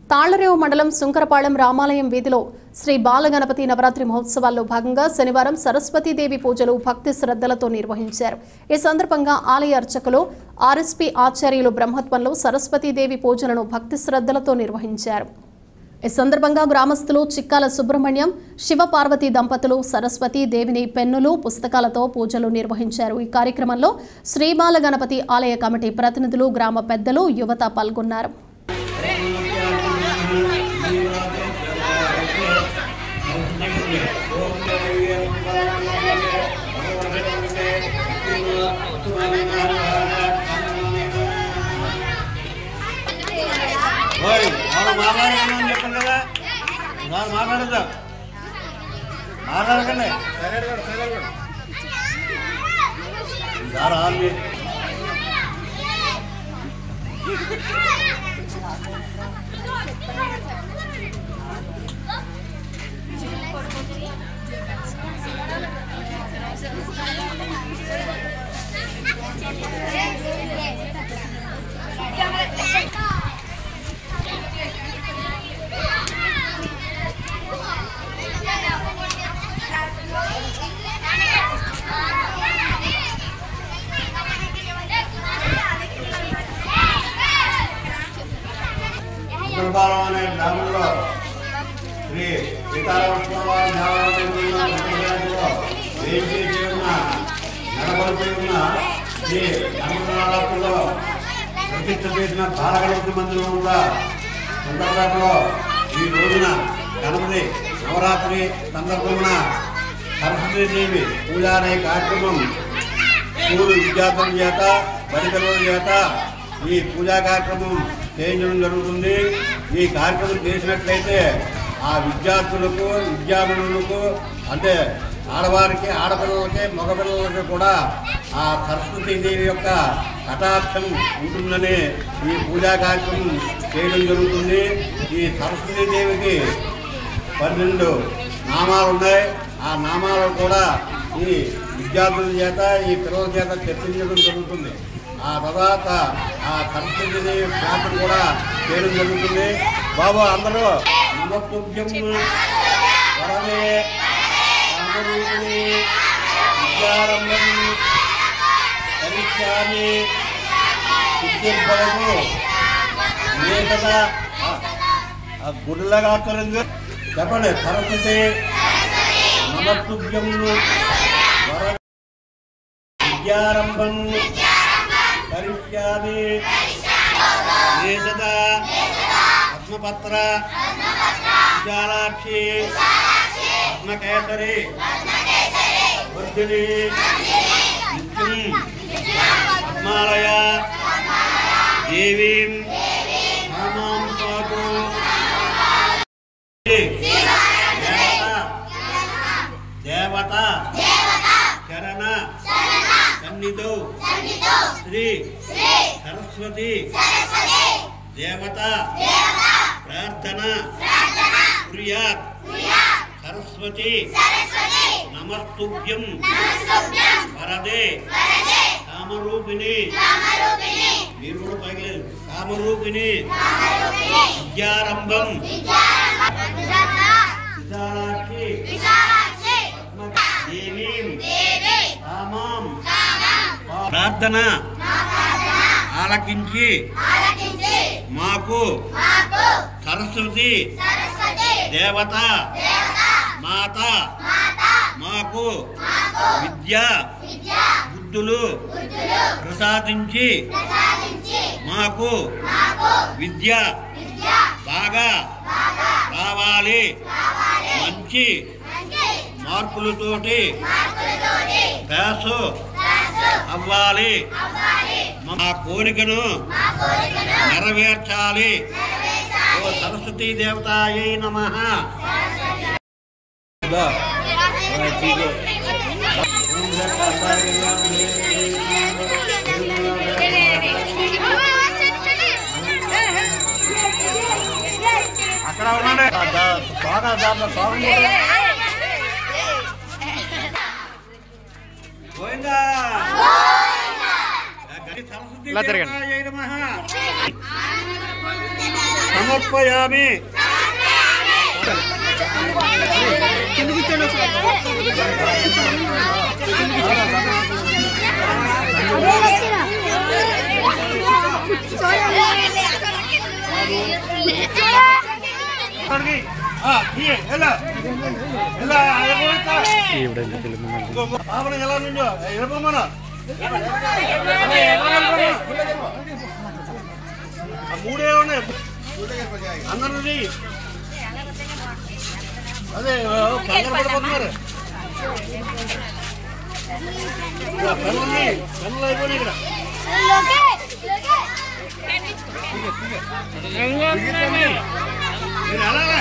తాళ్లరేవు మండలం సుంకరపాళెం రామాలయం వీధిలో శ్రీ బాలగణపతి నవరాత్రి మహోత్సవాల్లో భాగంగా శనివారం సరస్వతీదేవి పూజలు భక్తి శ్రద్ధలతో నిర్వహించారు. ఈ సందర్భంగా ఆలయ అర్చకులు ఆర్ఎస్పీ ఆచార్యులు బ్రహ్మత్వంలో సరస్వతీదేవి పూజలను భక్తి శ్రద్ధలతో నిర్వహించారు. ఈ సందర్భంగా గ్రామస్తులు చిక్కాల సుబ్రహ్మణ్యం, శివపార్వతి దంపతులు సరస్వతీ దేవిని పెన్నులు, పుస్తకాలతో పూజలు నిర్వహించారు. ఈ కార్యక్రమంలో శ్రీ బాలగణపతి ఆలయ కమిటీ ప్రతినిధులు, గ్రామ పెద్దలు, యువత పాల్గొన్నారు. ప్రతిష్ఠ చేసిన బాలగణపతి మందిరం సందర్భంలో ఈ రోజున గణపతి నవరాత్రి సందర్భమున సరస్వతీదేవి పూజ అనే కార్యక్రమం స్కూలు విద్యార్థుల చేత బడికల చేత ఈ పూజా కార్యక్రమం చేయించడం జరుగుతుంది. ఈ కార్యక్రమం చేసినట్లయితే ఆ విద్యార్థులకు, విద్యార్థులకు అంటే ఆడవారికి, ఆడపిల్లలకి, మగపిల్లలకి కూడా ఆ సరస్వతీదేవి యొక్క కటాక్షం ఉంటుందని ఈ పూజా కార్యక్రమం చేయడం జరుగుతుంది. ఈ సరస్వతీదేవికి 12 నామాలు ఉన్నాయి. ఆ నామాలు కూడా ఈ విద్యార్థుల చేత, ఈ పిల్లల చేత చర్చించడం జరుగుతుంది. ఆ తర్వాత ఆ సరస్వతీదేవి ప్రార్థన కూడా చేయడం జరుగుతుంది. బాబు అందరూ నమస్తుభ్యం వరదే విద్యారంభం కరిష్యామి సిద్ధిర్భవతు ఏ కదా గుడిలాగా చెప్పండి. సరస్వతి నమస్తుభ్యం వర విద్యారంభం కరిష్యామి ఏ కదా పద్మపత్ర విశాలాక్షి పద్మకేసరి వర్ధిని నిత్యం పద్మాలయ దేవీం నామాం పాటు దేవత చరణ సన్నిధౌ శ్రీ సరస్వతి దేవత ప్రార్థన కుర్యాత్ సరస్వతి నమస్తుభ్యం వరదే కామరూపిణి మీరు కూడా పైకి కామరూపిణి విద్యారంభం విశాలాక్షి దేవీం కామాం ప్రార్థన ఆలకించి మాకు సరస్వతి దేవత మాత మాకు విద్య బుద్ధులు ప్రసాదించి మాకు విద్య బాగా రావాలి, మంచి మార్కులతోటి పాసు అవ్వాలి, మా కోరికను నెరవేర్చాలి. ఓ సరస్వతీ దేవతాయై నమః. అక్కడ ఉన్నాడే పోయిందా సరస్వతి దేవతాయై నమః సమర్పయామి. మూడే ఉన్నాయి అందరినీ. అదే కంగారు పడిపోతున్నారు. పనులు అయిపోయినాయి ఇక్కడ. మీరు అలాగే